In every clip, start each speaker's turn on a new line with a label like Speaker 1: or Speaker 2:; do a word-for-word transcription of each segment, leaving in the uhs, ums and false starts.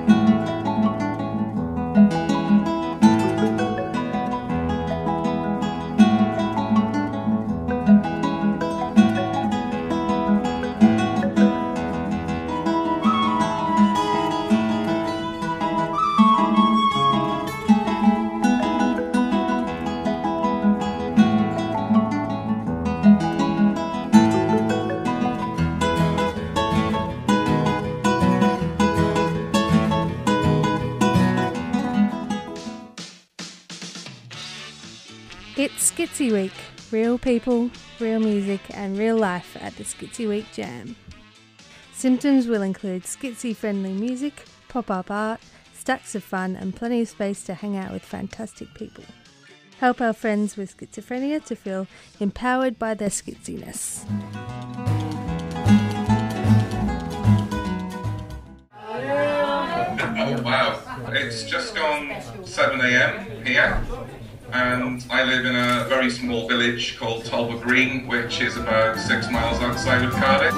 Speaker 1: It's Schizy Week. Real people, real music and real life at the Schizy Week Jam. Symptoms will include Schizy-friendly music, pop-up art, stacks of fun and plenty of space to hang out with fantastic people. Help our friends with schizophrenia to feel empowered by their schiziness.
Speaker 2: Oh wow, it's just gone seven a m here. And I live in a very small village called Talbot Green, which is about six miles outside of Cardiff.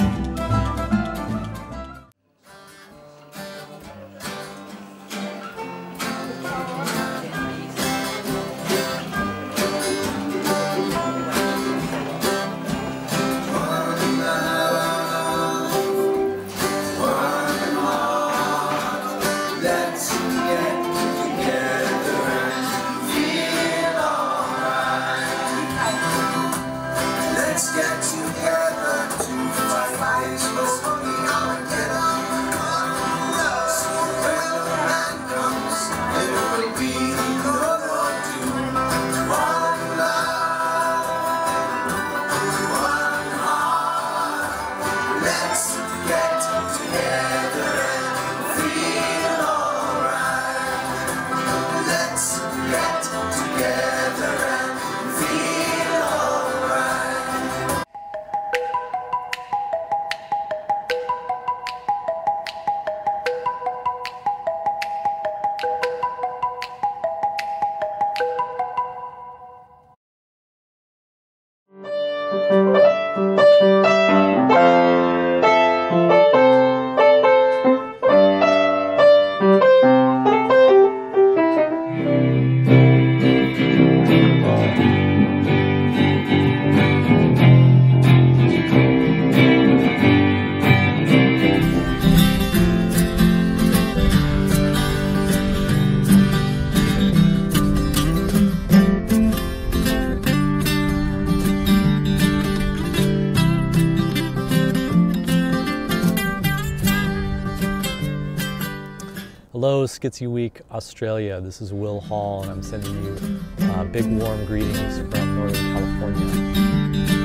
Speaker 3: Hello, Schizy Week, Australia. This is Will Hall, and I'm sending you uh, big warm greetings from Northern California.